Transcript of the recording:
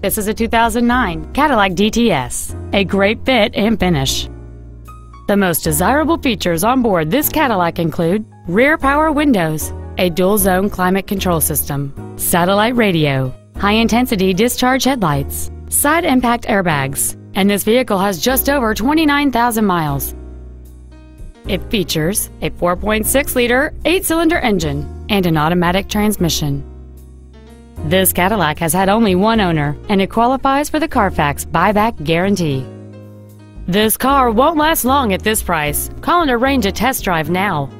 This is a 2009 Cadillac DTS, a great fit and finish. The most desirable features on board this Cadillac include rear power windows, a dual-zone climate control system, satellite radio, high-intensity discharge headlights, side impact airbags, and this vehicle has just over 29,000 miles. It features a 4.6-liter 8-cylinder engine and an automatic transmission. This Cadillac has had only one owner, and it qualifies for the Carfax buyback guarantee. This car won't last long at this price. Call and arrange a test drive now.